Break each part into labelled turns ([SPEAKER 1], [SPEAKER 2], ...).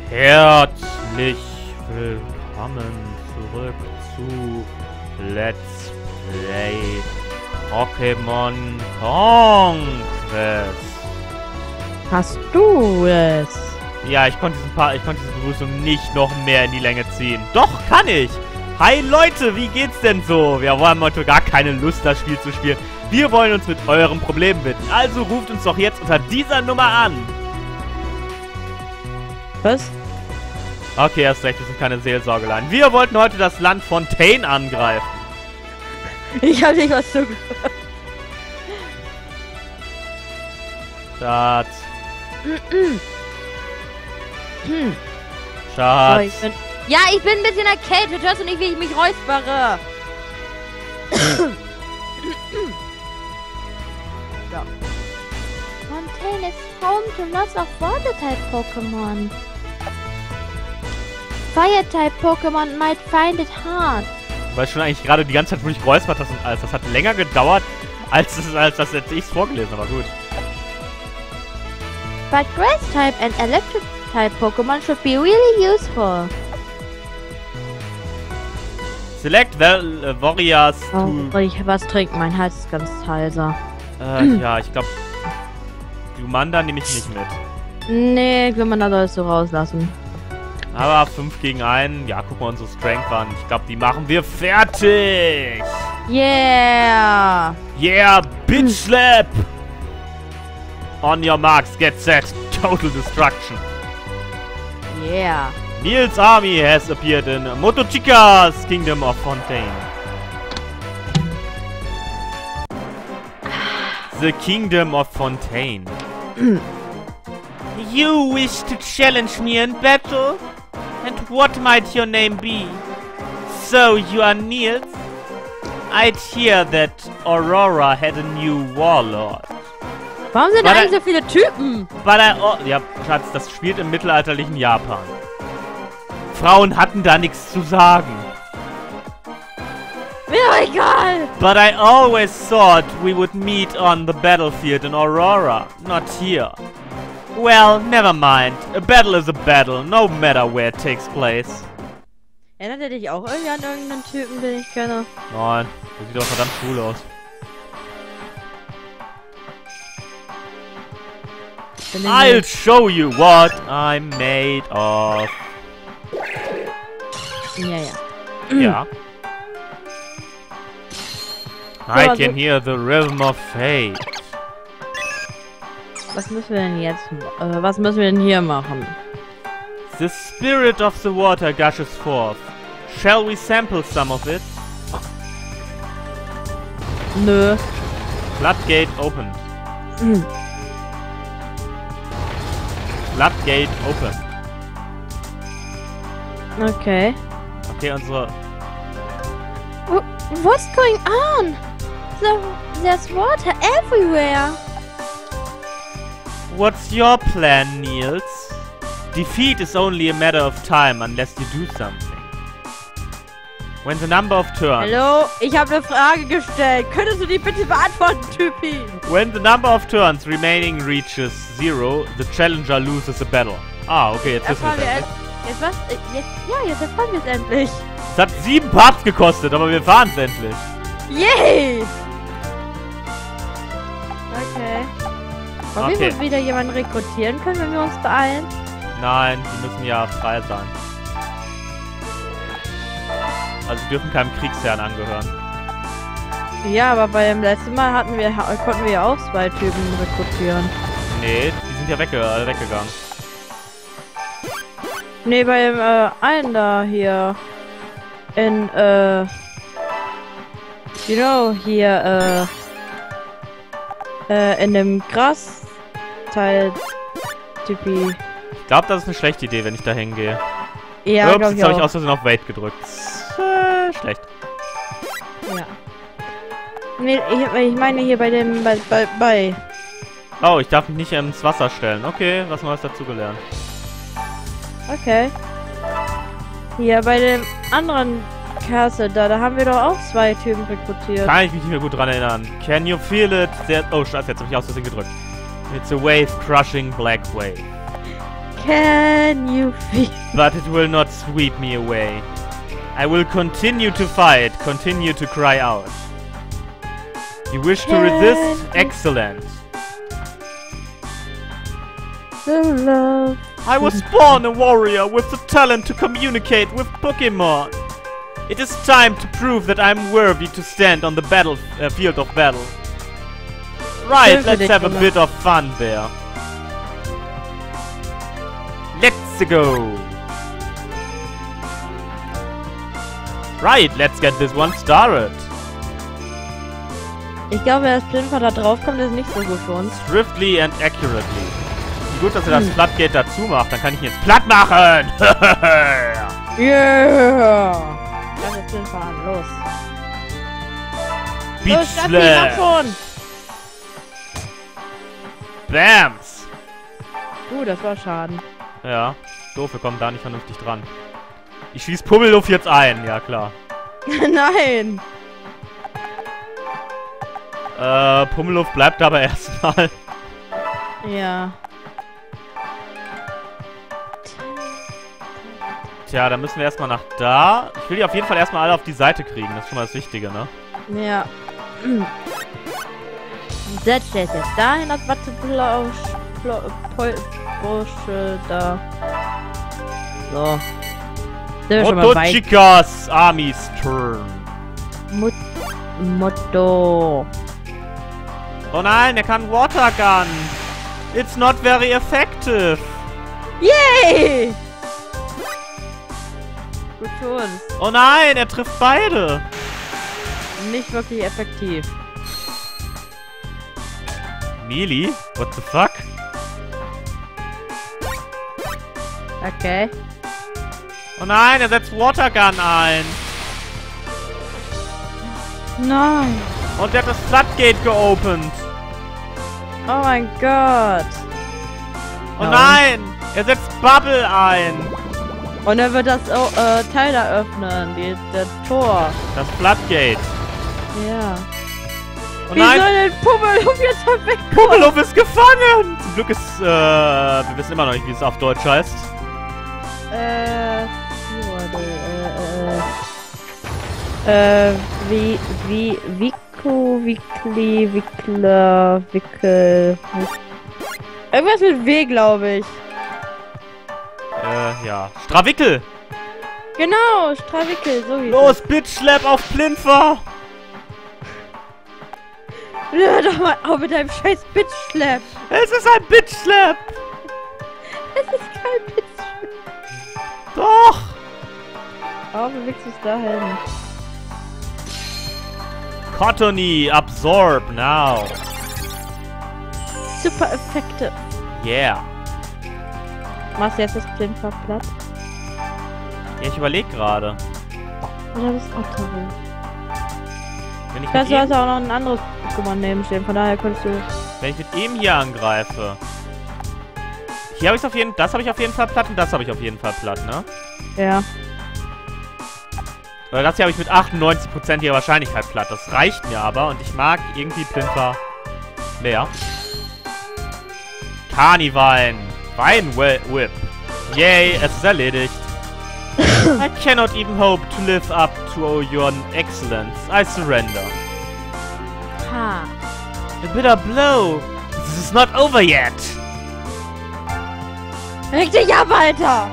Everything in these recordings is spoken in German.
[SPEAKER 1] Herzlich willkommen zurück zu Let's Play Pokémon Conquest.
[SPEAKER 2] Hast du es?
[SPEAKER 1] Ja, ich konnte diese Begrüßung nicht noch mehr in die Länge ziehen. Doch, kann ich! Hi Leute, wie geht's denn so? Wir haben heute gar keine Lust, das Spiel zu spielen. Wir wollen uns mit euren Problemen widmen. Also ruft uns doch jetzt unter dieser Nummer an.
[SPEAKER 2] Was?
[SPEAKER 1] Okay, hast recht, wir sind keine Seelsorgeleien. Wir wollten heute das Land Fontaine angreifen.
[SPEAKER 2] Ich hab nicht was zugehört.
[SPEAKER 1] Schatz.
[SPEAKER 2] So,
[SPEAKER 1] Schatz.
[SPEAKER 2] ich bin ein bisschen erkältet. Hörst du nicht, wie ich mich räuspere? So.
[SPEAKER 3] Fontaine is home to lots of water-type Pokémon. Fire-type Pokémon might find it hard.
[SPEAKER 1] Weil schon eigentlich gerade die ganze Zeit, wo ich geräuspert hast und alles. Das hat länger gedauert, als das jetzt ich vorgelesen, aber gut.
[SPEAKER 3] But Grass-type and Electric-type Pokémon should be really useful.
[SPEAKER 1] Select Warriors
[SPEAKER 2] Oh,
[SPEAKER 1] to...
[SPEAKER 2] soll ich was trinken? Mein Hals ist ganz heiser.
[SPEAKER 1] Ja, ich glaube... Glumanda nehme ich nicht mit.
[SPEAKER 2] Nee, Glumanda sollst du rauslassen.
[SPEAKER 1] Aber 5 gegen 1. Ja, guck mal, unsere Strength an. Ich glaube, die machen wir fertig.
[SPEAKER 2] Yeah!
[SPEAKER 1] Yeah, bitch slap! On your marks, get set. Total destruction.
[SPEAKER 2] Yeah!
[SPEAKER 1] Niels' army has appeared in Motochikas Kingdom of Fontaine. The Kingdom of Fontaine. You wish to challenge me in battle? And what might your name be? So, you are Niels? I'd hear that Aurora had a new warlord.
[SPEAKER 2] Warum sind da eigentlich so viele Typen?
[SPEAKER 1] Ja, Schatz, das spielt im mittelalterlichen Japan. Frauen hatten da nichts zu sagen.
[SPEAKER 2] Mir doch egal!
[SPEAKER 1] But I always thought we would meet on the battlefield in Aurora, not here. Well, never mind. A battle is a battle, no matter where it takes place.
[SPEAKER 2] Erinnert er dich auch irgendwie an irgendeinen Typen, den ich kenne?
[SPEAKER 1] Nein, das sieht doch verdammt cool aus. I'll show you what I'm made of.
[SPEAKER 2] Ja.
[SPEAKER 1] Ja. I can hear the rhythm of fate.
[SPEAKER 2] Was müssen wir denn jetzt... was müssen wir denn hier machen?
[SPEAKER 1] The spirit of the water gushes forth. Shall we sample some of it?
[SPEAKER 2] Nö.
[SPEAKER 1] Floodgate opened. Floodgate opened.
[SPEAKER 2] Okay.
[SPEAKER 1] Okay, unsere...
[SPEAKER 3] What's going on? There's water everywhere.
[SPEAKER 1] What's your plan, Niels? Defeat is only a matter of time unless you do something. When the number of turns...
[SPEAKER 2] Hallo? Ich habe eine Frage gestellt. Könntest du die bitte beantworten, Typi?
[SPEAKER 1] When the number of turns remaining reaches 0, the challenger loses the battle. Ah, okay, jetzt wissen wir es endlich.
[SPEAKER 2] Jetzt was? Jetzt erfahren wir es endlich.
[SPEAKER 1] Es hat 7 Parts gekostet, aber wir fahren es endlich.
[SPEAKER 2] Yay! Okay. Wollen wir wieder jemanden rekrutieren können, wenn wir uns beeilen?
[SPEAKER 1] Nein, die müssen ja frei sein. Also sie dürfen keinem Kriegsherrn angehören.
[SPEAKER 2] Ja, aber beim letzten Mal konnten wir ja auch 2 Typen rekrutieren.
[SPEAKER 1] Nee, die sind ja weggegangen.
[SPEAKER 2] Nee, beim einen da hier. In, hier, in dem Grasteil, Typi.
[SPEAKER 1] Ich glaube, das ist eine schlechte Idee, wenn ich da hingehe.
[SPEAKER 2] Ja,
[SPEAKER 1] Ups,
[SPEAKER 2] glaub ich
[SPEAKER 1] jetzt habe ich
[SPEAKER 2] auch.
[SPEAKER 1] aus Versehen auf Wait gedrückt. Schlecht.
[SPEAKER 2] Ja. Nee, ich meine hier bei dem, bei.
[SPEAKER 1] Oh, ich darf mich nicht ins Wasser stellen. Okay, was Neues dazugelernt.
[SPEAKER 2] Okay. Hier bei dem anderen Castle da haben wir doch auch 2 Typen rekrutiert.
[SPEAKER 1] Kann ich mich nicht mehr gut dran erinnern. Can you feel it? Oh, scheiße, jetzt habe ich aus Versehen gedrückt. It's a wave crushing black wave.
[SPEAKER 2] Can you feel?
[SPEAKER 1] But it will not sweep me away. I will continue to fight, continue to cry out. You wish to resist? Excellent.
[SPEAKER 2] The love.
[SPEAKER 1] I was born a warrior with the talent to communicate with Pokemon. It is time to prove that I'm worthy to stand on the field of battle. Right, let's have a bit of fun there. Let's go. Right, let's get this one started.
[SPEAKER 2] Ich glaube, dass Plinfer da drauf kommt, ist nicht so gut für uns.
[SPEAKER 1] Swiftly and accurately. Gut, dass er das Floodgate dazu macht, dann kann ich ihn jetzt platt machen.
[SPEAKER 2] Yeah! Lass jetzt Plinfer an, los.
[SPEAKER 1] Beach
[SPEAKER 2] Los, Steffi, mach
[SPEAKER 1] Slam.
[SPEAKER 2] schon!
[SPEAKER 1] Bams.
[SPEAKER 2] Das war Schaden.
[SPEAKER 1] Ja, doof, wir kommen da nicht vernünftig dran. Ich schieß Pummeluff jetzt ein, ja klar.
[SPEAKER 2] Nein!
[SPEAKER 1] Pummeluff bleibt aber erstmal.
[SPEAKER 2] Ja.
[SPEAKER 1] Tja, dann müssen wir erstmal nach da. Ich will die auf jeden Fall erstmal alle auf die Seite kriegen, das ist schon mal das Wichtige, ne?
[SPEAKER 2] Ja. Setz dich jetzt dahin, das Wattebursche da. So. Sind wir schon mal weit.
[SPEAKER 1] Motochikas Army's Turn.
[SPEAKER 2] Motto.
[SPEAKER 1] Oh nein, er kann Water Gun. It's not very effective.
[SPEAKER 2] Yay! Gut für uns.
[SPEAKER 1] Oh nein, er trifft beide.
[SPEAKER 2] Nicht wirklich effektiv.
[SPEAKER 1] Melee? What the fuck?
[SPEAKER 2] Okay.
[SPEAKER 1] Oh nein, er setzt Water Gun ein.
[SPEAKER 2] Nein.
[SPEAKER 1] Und er hat das Floodgate geopend.
[SPEAKER 2] Oh mein Gott.
[SPEAKER 1] Oh nein, er setzt Bubble ein.
[SPEAKER 2] Und er wird das Teil da öffnen. Der Tor.
[SPEAKER 1] Das Floodgate.
[SPEAKER 2] Ja.
[SPEAKER 1] Oh
[SPEAKER 2] Wie
[SPEAKER 1] nein,
[SPEAKER 2] soll denn Pummeluff jetzt da weg?
[SPEAKER 1] Pummeluff ist gefangen. Zum Glück ist, wir wissen immer noch nicht, wie es auf Deutsch heißt.
[SPEAKER 2] Wickel. Irgendwas mit W, glaube ich.
[SPEAKER 1] Ja. Strawickel.
[SPEAKER 2] Genau, Strawickel, so hieß
[SPEAKER 1] Los, Bitch Slap auf Plinfer.
[SPEAKER 2] es. Hör doch mal auf mit deinem scheiß Bitch-Slap.
[SPEAKER 1] Es ist ein Bitch Slap.
[SPEAKER 2] Es ist kein Bitch-Slap.
[SPEAKER 1] Doch.
[SPEAKER 2] Warum bewegst du es dahin?
[SPEAKER 1] Cottony, absorb now.
[SPEAKER 2] Super effektiv.
[SPEAKER 1] Yeah.
[SPEAKER 2] Machst du jetzt das Plinfer platt?
[SPEAKER 1] Ja, ich überlege gerade.
[SPEAKER 2] Oder das Otterel?
[SPEAKER 1] Wenn ich
[SPEAKER 2] Ich weiß,
[SPEAKER 1] mit
[SPEAKER 2] du hast
[SPEAKER 1] ihm,
[SPEAKER 2] ja auch noch ein anderes Pokémon neben stehen, von daher könntest du...
[SPEAKER 1] wenn ich mit ihm hier angreife. Hier habe ich auf jeden Fall, das habe ich auf jeden Fall platt und das habe ich auf jeden Fall platt, ne?
[SPEAKER 2] Ja.
[SPEAKER 1] Oder das hier habe ich mit 98%iger Wahrscheinlichkeit platt. Das reicht mir aber und ich mag irgendwie Plinfer mehr. Carnivine. Whip. Yay, es ist erledigt. I cannot even hope to live up to your excellence. I surrender.
[SPEAKER 2] Ha.
[SPEAKER 1] A bitter blow. This is not over yet.
[SPEAKER 2] Reg dich ab, Alter!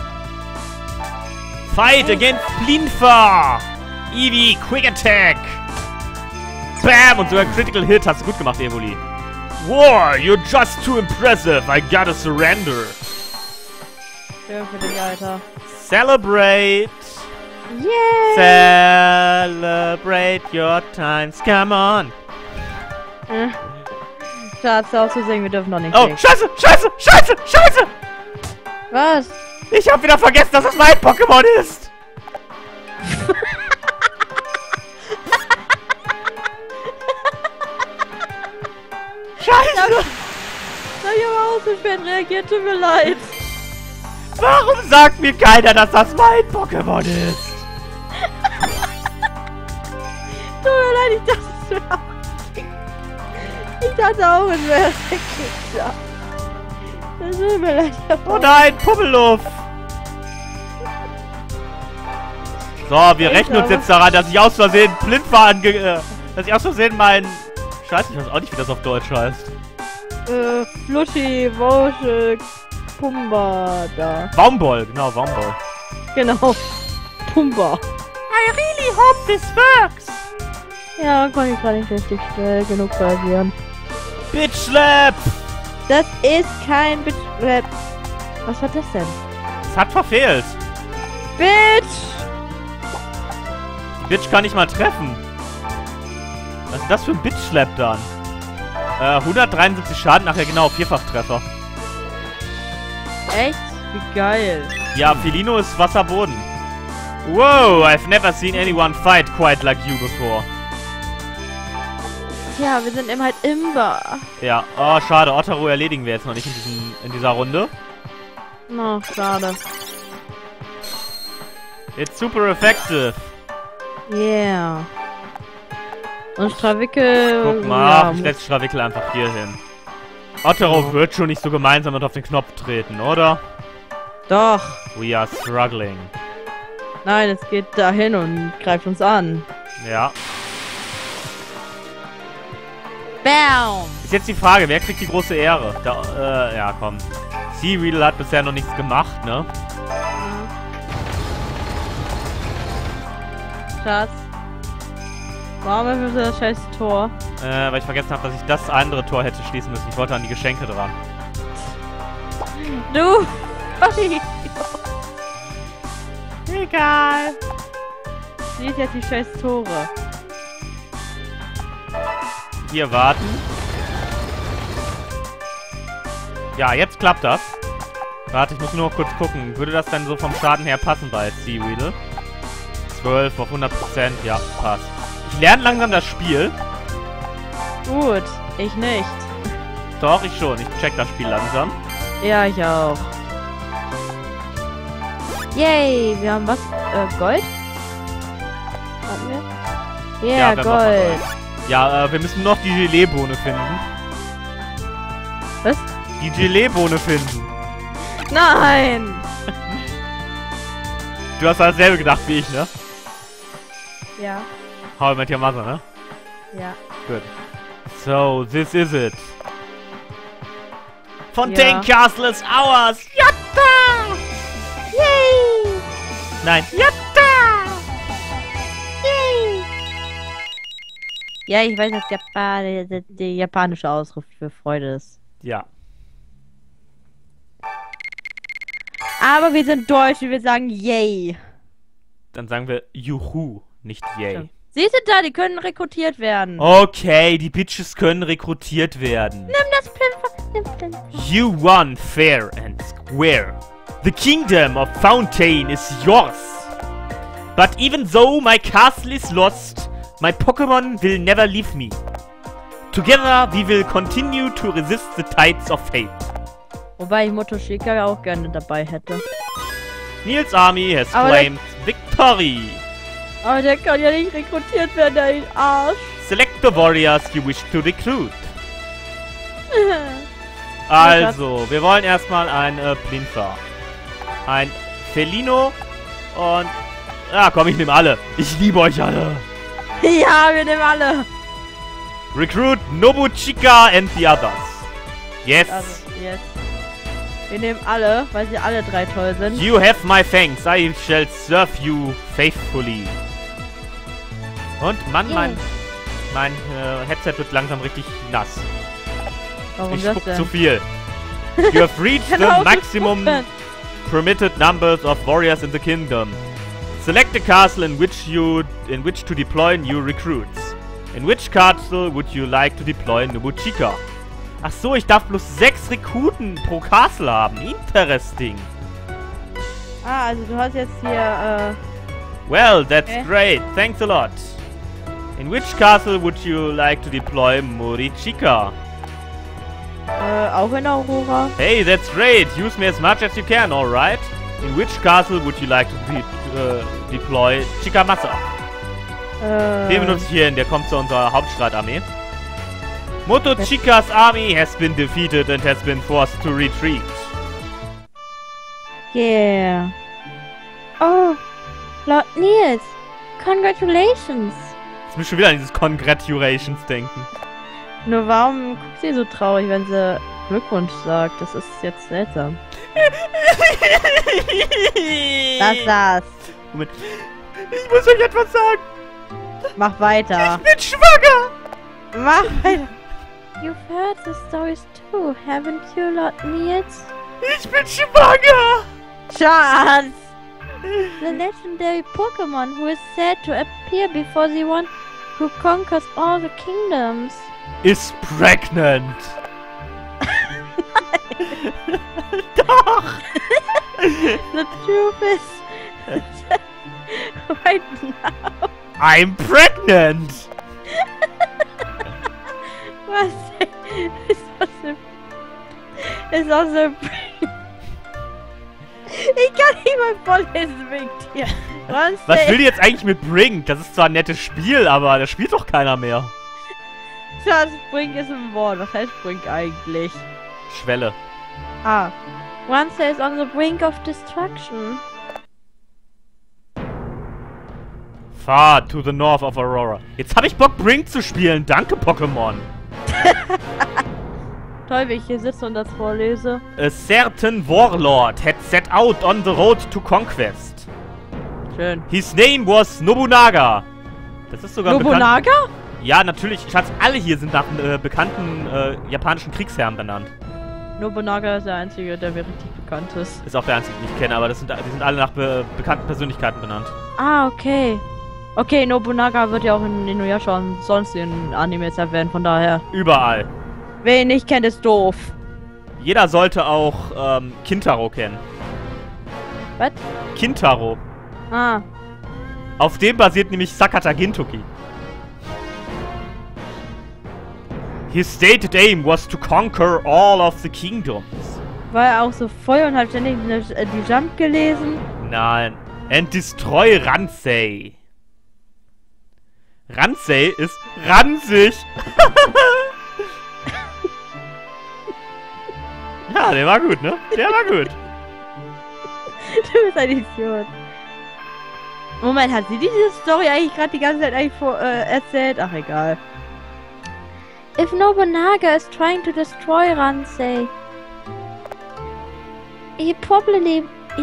[SPEAKER 1] Fight against Plinfer. Eevee, Quick Attack. Bam! Und sogar Critical Hit. Hast du gut gemacht, Evoli. War, you're just too impressive. I gotta surrender.
[SPEAKER 2] Schön für dich, Alter.
[SPEAKER 1] Celebrate.
[SPEAKER 2] Yeah!
[SPEAKER 1] Celebrate your times. Come on.
[SPEAKER 2] Schatz, hör auf zu singen, wir dürfen noch nicht
[SPEAKER 1] Oh,
[SPEAKER 2] singen.
[SPEAKER 1] scheiße, scheiße, scheiße, scheiße.
[SPEAKER 2] Was?
[SPEAKER 1] Ich hab wieder vergessen, dass es mein Pokémon ist. Scheiße.
[SPEAKER 2] Soll ich aber auch so spät reagiert? Tut mir leid.
[SPEAKER 1] Warum sagt mir keiner, dass das mein Pokémon ist?
[SPEAKER 2] Tut mir leid, ich dachte, es wäre auch... Ich dachte auch, es wäre... Ja. Das tut mir leid.
[SPEAKER 1] Oh nein, Pummeluff! So, wir rechnen uns jetzt daran, dass ich aus Versehen blind war, dass ich aus Versehen mein... Scheiße, ich weiß auch nicht, wie das auf Deutsch heißt.
[SPEAKER 2] Flutschi, Woschel, Pumba, da.
[SPEAKER 1] Baumboll, genau, Baumboll.
[SPEAKER 2] Genau. Pumba.
[SPEAKER 1] I really hope this works.
[SPEAKER 2] Ja, kann ich gar nicht richtig schnell genug reagieren.
[SPEAKER 1] Bitch Slap!
[SPEAKER 2] Das ist kein Bitch. Was war das denn?
[SPEAKER 1] Es hat verfehlt.
[SPEAKER 2] Bitch!
[SPEAKER 1] Die Bitch kann nicht mal treffen. Was ist das für ein Bitch Slap dann? 173 Schaden, nachher genau, Vierfachtreffer.
[SPEAKER 2] Echt? Wie geil.
[SPEAKER 1] Ja, Felino ist Wasserboden. Wow, I've never seen anyone fight quite like you before.
[SPEAKER 2] Tja, wir sind eben halt Imber.
[SPEAKER 1] Ja, oh, schade. Ottaro erledigen wir jetzt noch nicht in dieser Runde.
[SPEAKER 2] Oh, schade.
[SPEAKER 1] It's super effective.
[SPEAKER 2] Yeah. Und Strawickel...
[SPEAKER 1] Guck mal, ich setze Strawickel einfach hier hin. Ottaro wird schon nicht so gemeinsam und auf den Knopf treten, oder?
[SPEAKER 2] Doch.
[SPEAKER 1] We are struggling.
[SPEAKER 2] Nein, es geht dahin und greift uns an.
[SPEAKER 1] Ja.
[SPEAKER 2] Bam!
[SPEAKER 1] Ist jetzt die Frage, wer kriegt die große Ehre? Ja, komm. Seaweedle hat bisher noch nichts gemacht, ne?
[SPEAKER 2] Schatz. Warum öffnest du das scheiß Tor?
[SPEAKER 1] Weil ich vergessen habe, dass ich das andere Tor hätte schließen müssen. Ich wollte an die Geschenke dran.
[SPEAKER 2] Du!
[SPEAKER 1] Egal.
[SPEAKER 2] Schließ jetzt die scheiß Tore.
[SPEAKER 1] Hier warten. Ja, jetzt klappt das. Warte, ich muss nur noch kurz gucken. Würde das dann so vom Schaden her passen bei Seaweedle? 12 auf 100%. Ja, passt. Ich lerne langsam das Spiel.
[SPEAKER 2] Gut, ich nicht.
[SPEAKER 1] Doch, ich schon. Ich check das Spiel langsam.
[SPEAKER 2] Ja, ich auch. Yay, wir haben was? Gold? Hatten wir? Yeah,
[SPEAKER 1] Ja, wir haben noch mal
[SPEAKER 2] Gold.
[SPEAKER 1] Ja, wir müssen noch die Gelee-Bohne finden.
[SPEAKER 2] Was?
[SPEAKER 1] Die Gelee-Bohne finden.
[SPEAKER 2] Nein!
[SPEAKER 1] Du hast dasselbe gedacht wie ich, ne?
[SPEAKER 2] Ja,
[SPEAKER 1] How I Met Your Mother, ne?
[SPEAKER 2] ja.
[SPEAKER 1] Good. So, this is it. Fontaine Castle is ours! Yatta!
[SPEAKER 2] Yay!
[SPEAKER 1] Nein, Yatta!
[SPEAKER 2] Yay! Ja, ich weiß, dass der japanische Ausruf für Freude ist.
[SPEAKER 1] Ja.
[SPEAKER 2] Aber wir sind Deutsch und wir sagen Yay.
[SPEAKER 1] Dann sagen wir Juhu, nicht Yay.
[SPEAKER 2] Siehst du da, die können rekrutiert werden.
[SPEAKER 1] Okay, die Bitches können rekrutiert werden.
[SPEAKER 2] Nimm das Pimper.
[SPEAKER 1] You won fair and square. The kingdom of Fontaine is yours. But even though my castle is lost, my Pokémon will never leave me. Together we will continue to resist the tides of fate.
[SPEAKER 2] Wobei ich Motoshika auch gerne dabei hätte.
[SPEAKER 1] Niels Army has
[SPEAKER 2] Aber
[SPEAKER 1] claimed victory.
[SPEAKER 2] Aber der kann ja nicht rekrutiert werden, der Arsch.
[SPEAKER 1] Select the warriors you wish to recruit. Also, wir wollen erstmal ein Plinfer. Ein Felino und... Ja, komm, ich nehme alle. Ich liebe euch alle.
[SPEAKER 2] Ja, wir nehmen alle.
[SPEAKER 1] Recruit Nobuchika and the others. Yes.
[SPEAKER 2] Also, yes. Wir nehmen alle, weil sie alle drei toll sind.
[SPEAKER 1] You have my thanks. I shall serve you faithfully. Und, Mann, mein Headset wird langsam richtig nass.
[SPEAKER 2] Warum
[SPEAKER 1] Ich
[SPEAKER 2] das
[SPEAKER 1] spuck
[SPEAKER 2] denn?
[SPEAKER 1] zu viel. You have reached the
[SPEAKER 2] Genau,
[SPEAKER 1] maximum permitted numbers of warriors in the kingdom. Select a castle in which to deploy new recruits. In which castle would you like to deploy Nobuchika? Ach so, ich darf bloß 6 Rekruten pro Castle haben. Interesting.
[SPEAKER 2] Ah, also du hast jetzt hier,
[SPEAKER 1] Well, that's
[SPEAKER 2] Okay.
[SPEAKER 1] great. Thanks a lot. In which castle would you like to deploy Morichika?
[SPEAKER 2] auch in Aurora.
[SPEAKER 1] Hey, that's great. Use me as much as you can, alright? In which castle would you like to deploy Chikamasa? Den benutze ich hier hin, der kommt zu unserer Hauptstreitarmee. Motochika's army has been defeated and has been forced to retreat.
[SPEAKER 2] Yeah. Oh, Lord Nils. Congratulations.
[SPEAKER 1] Ich muss schon wieder an dieses Congratulations denken.
[SPEAKER 2] Nur warum guckt sie so traurig, wenn sie Glückwunsch sagt? Das ist jetzt seltsam. Das.
[SPEAKER 1] Moment. Ich muss euch etwas sagen.
[SPEAKER 2] Mach weiter.
[SPEAKER 1] Ich bin schwanger.
[SPEAKER 2] Mach weiter.
[SPEAKER 3] You've heard the stories too, haven't you, Lord Nils?
[SPEAKER 1] Ich bin schwanger.
[SPEAKER 2] Schatz.
[SPEAKER 3] The legendary Pokémon who is said to appear before the one who conquers all the kingdoms.
[SPEAKER 1] Is pregnant. Doch.
[SPEAKER 2] The truth is... right now.
[SPEAKER 1] I'm pregnant.
[SPEAKER 2] Was? Ist auch so... Ich kann nicht mal vorlesen wegen dir.
[SPEAKER 1] Was will die jetzt eigentlich mit Brink? Das ist zwar ein nettes Spiel, aber das spielt doch keiner mehr.
[SPEAKER 2] Schatz, Brink ist ein Wort. Was heißt Brink eigentlich?
[SPEAKER 1] Schwelle.
[SPEAKER 2] Ah.
[SPEAKER 3] Ronce is on the brink of destruction.
[SPEAKER 1] Far to the north of Aurora. Jetzt habe ich Bock, Brink zu spielen. Danke, Pokémon.
[SPEAKER 2] Toll, wie ich hier sitze und das vorlese.
[SPEAKER 1] A certain warlord had set out on the road to conquest.
[SPEAKER 2] Schön.
[SPEAKER 1] His name was Nobunaga. Das ist sogar
[SPEAKER 2] Nobunaga?
[SPEAKER 1] Ja, natürlich. Schatz, alle hier sind nach bekannten japanischen Kriegsherren benannt.
[SPEAKER 2] Nobunaga ist der einzige, der mir richtig bekannt ist.
[SPEAKER 1] Ist auch der einzige, den ich kenne, aber die sind alle nach bekannten Persönlichkeiten benannt.
[SPEAKER 2] Ah, okay. Okay, Nobunaga wird ja auch in Inuyasha und sonst in Animes erwähnt, von daher.
[SPEAKER 1] Überall.
[SPEAKER 2] Wer ihn nicht kennt, ist doof.
[SPEAKER 1] Jeder sollte auch Kintaro kennen.
[SPEAKER 2] Was?
[SPEAKER 1] Kintaro.
[SPEAKER 2] Ah.
[SPEAKER 1] Auf dem basiert nämlich Sakata Gintoki. His stated aim was to conquer all of the kingdoms.
[SPEAKER 2] War er auch so voll und hat ständig die Jump gelesen?
[SPEAKER 1] Nein. And destroy Ransei. Ransei ist ranzig. Ja, der war gut, ne? Der war gut.
[SPEAKER 2] Du bist ein Idiot. Moment, hat sie diese Story eigentlich gerade die ganze Zeit eigentlich erzählt? Ach, egal.
[SPEAKER 3] If Nobunaga is trying to destroy Ransei, he probably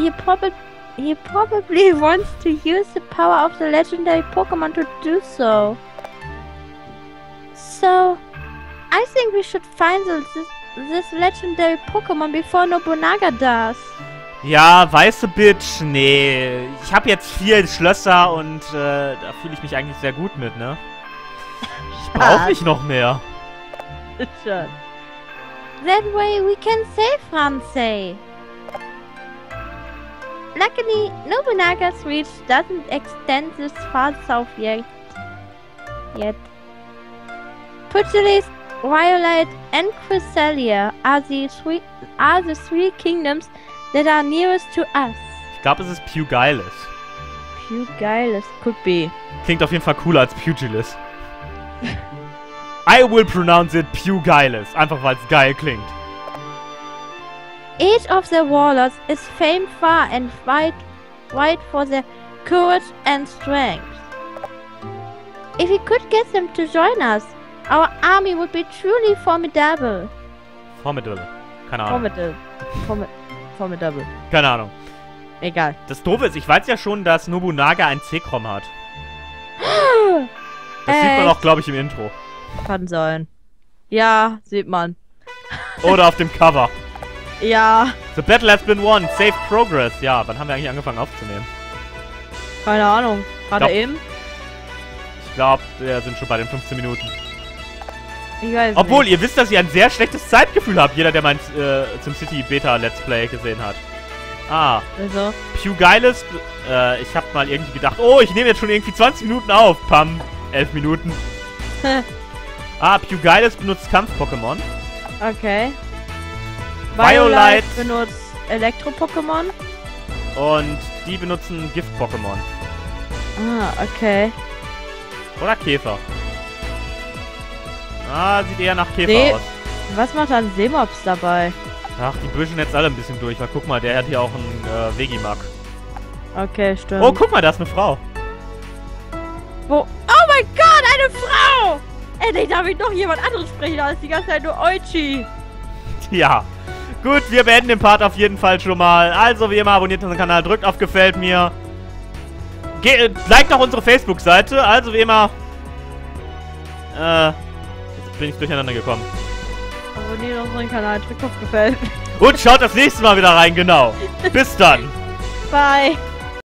[SPEAKER 3] wants to use the power of the legendary Pokemon to do so. So, I think we should find this legendary Pokemon before Nobunaga does.
[SPEAKER 1] Ja, weiße Bitch, nee. Ich habe jetzt 4 Schlösser und da fühle ich mich eigentlich sehr gut mit, ne? Ich brauche nicht noch mehr.
[SPEAKER 2] Schon.
[SPEAKER 3] That way we can save Ransei. Luckily, Nobunaga's reach doesn't extend this far south yet. Pugilis, Violite, and Cresselia are the three kingdoms that are nearest to us.
[SPEAKER 1] Ich glaube, es ist Pugilis.
[SPEAKER 2] Pugilis, could be.
[SPEAKER 1] Klingt auf jeden Fall cooler als Pugilis. I will pronounce it Pugilis. Einfach weil es geil klingt.
[SPEAKER 3] Each of the warlords is famed far and wide for their courage and strength. If we could get them to join us, our army would be truly formidable.
[SPEAKER 1] Formidable. Keine Ahnung.
[SPEAKER 2] Formidable.
[SPEAKER 1] Keine Ahnung.
[SPEAKER 2] Egal.
[SPEAKER 1] Das Doofe ist, ich weiß ja schon, dass Nobunaga ein C-Chrom hat. Das sieht man auch, glaube ich, im Intro.
[SPEAKER 2] Kann sein. Ja, sieht man.
[SPEAKER 1] Oder auf dem Cover.
[SPEAKER 2] Ja.
[SPEAKER 1] The battle has been won. Save progress. Ja, wann haben wir eigentlich angefangen aufzunehmen?
[SPEAKER 2] Keine Ahnung. Gerade eben?
[SPEAKER 1] Ich glaube, wir sind schon bei den 15 Minuten.
[SPEAKER 2] Ich weiß
[SPEAKER 1] Obwohl,
[SPEAKER 2] nicht.
[SPEAKER 1] ihr wisst, dass ihr ein sehr schlechtes Zeitgefühl habt. Jeder, der mein SimCity Beta Let's Play gesehen hat. Ah.
[SPEAKER 2] Also.
[SPEAKER 1] Pugilis. Ich hab mal irgendwie gedacht, oh, ich nehme jetzt schon irgendwie 20 Minuten auf. Pam. 11 Minuten. Pugilis benutzt Kampf-Pokémon.
[SPEAKER 2] Okay.
[SPEAKER 1] Violite
[SPEAKER 2] benutzt Elektro-Pokémon.
[SPEAKER 1] Und die benutzen Gift-Pokémon.
[SPEAKER 2] Okay.
[SPEAKER 1] Oder Käfer. Sieht eher nach Käfer aus.
[SPEAKER 2] Was macht dann Seemops dabei?
[SPEAKER 1] Ach, die büschen jetzt alle ein bisschen durch, weil guck mal, der hat hier auch einen Vegimak.
[SPEAKER 2] Okay, stimmt.
[SPEAKER 1] Oh, guck mal, da ist eine Frau.
[SPEAKER 2] Wo? Oh mein Gott, eine Frau! Endlich darf ich noch jemand anderes sprechen, als die ganze Zeit nur Oichi.
[SPEAKER 1] Ja. Gut, wir beenden den Part auf jeden Fall schon mal. Also, wie immer, abonniert unseren Kanal, drückt auf Gefällt mir. Liked auch unsere Facebook-Seite. Also, wie immer. Jetzt bin ich durcheinander gekommen.
[SPEAKER 2] Abonniert unseren Kanal, drückt auf Gefällt.
[SPEAKER 1] Und schaut das nächste Mal wieder rein, genau. Bis dann.
[SPEAKER 2] Bye.